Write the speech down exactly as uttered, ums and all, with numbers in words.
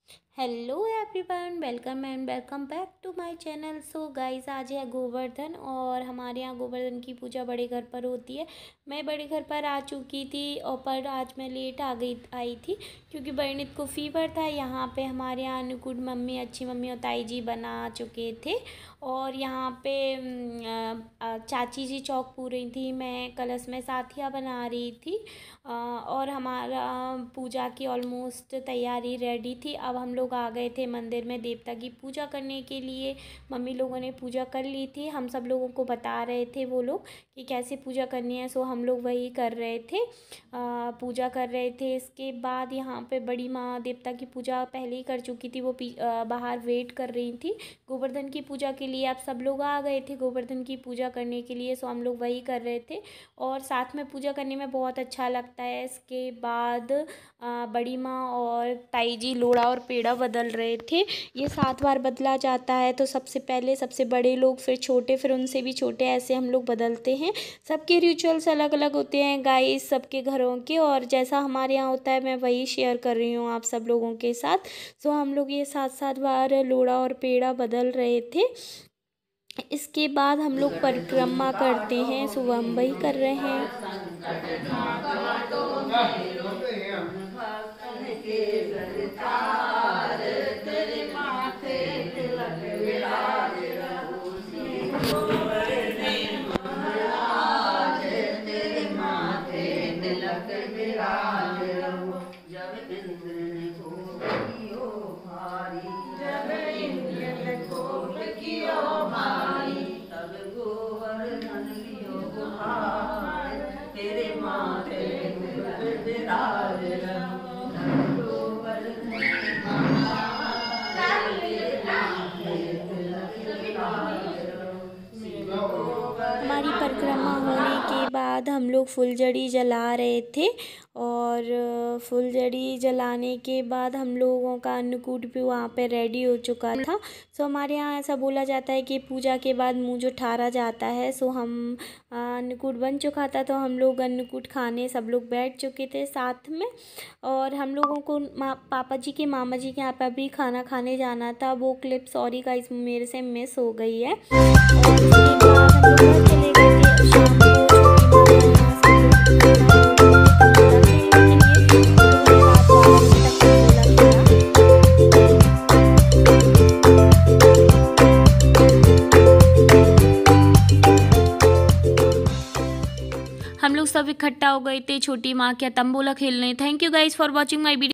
Hello everyone, welcome and welcome back to my channel. So guys, आज है गोवर्धन और हमारे यहाँ गोवर्धन की पूजा बड़े घर पर होती है। मैं बड़े घर पर आ चुकी थी और पर आज मैं लेट आ गई आई थी क्योंकि बरनीत को फीवर था। यहाँ पे हमारे यहाँ अनुकूट मम्मी, अच्छी मम्मी और ताई जी बना चुके थे और यहाँ पे चाची जी चौक पूर रही थी, मैं कलश में साथिया बना रही थी और हमारा पूजा की ऑलमोस्ट तैयारी रेडी थी। अब हम लोग आ गए थे मंदिर में देवता की पूजा करने के लिए। मम्मी लोगों ने पूजा कर ली थी, हम सब लोगों को बता रहे थे वो लोग कि कैसे पूजा करनी है। सो हम लोग वही कर रहे थे, आ, पूजा कर रहे थे। इसके बाद यहाँ पे बड़ी माँ देवता की पूजा पहले ही कर चुकी थी, वो आ, बाहर वेट कर रही थी गोवर्धन की पूजा के लिए। अब सब लोग आ गए थे गोवर्धन की पूजा करने के लिए, सो हम लोग वही कर रहे थे और साथ में पूजा करने में बहुत अच्छा लगता है। इसके बाद आ, बड़ी माँ और ताई जी लोड़ा और पेड़ा बदल रहे थे। ये सात बार बदला जाता है, तो सबसे पहले सबसे बड़े लोग, फिर छोटे, फिर उनसे भी छोटे, ऐसे हम लोग बदलते हैं। सबके रिचुअल्स अलग अलग होते हैं गाइस, सबके घरों के, और जैसा हमारे यहाँ होता है मैं वही शेयर कर रही हूँ आप सब लोगों के साथ। सो हम लोग ये सात सात बार लोड़ा और पेड़ा बदल रहे थे। इसके बाद हम लोग परिक्रमा करते हैं, सुबह हम वही कर रहे हैं। तेरे माथे विराज हमारी परिक्रमा होने के बाद हम लोग फुलझड़ी जला रहे थे और फुलझड़ी जलाने के बाद हम लोगों का अन्नकूट भी वहाँ पे रेडी हो चुका था। सो हमारे यहाँ ऐसा बोला जाता है कि पूजा के बाद मुँह जो ठारा जाता है। सो हम अन्नकूट बन चुका था, तो हम लोग अन्नकूट खाने सब लोग बैठ चुके थे साथ में, और हम लोगों को पापा जी के मामा जी के यहाँ पर भी खाना खाने जाना था। वो क्लिप सॉरी गाइस मेरे से मिस हो गई है। और उसके बाद हम लोग चले गए थे शाम को हम लोग सब इकट्ठा हो गए थे छोटी माँ के तंबोला खेलने। Thank you guys for watching my video.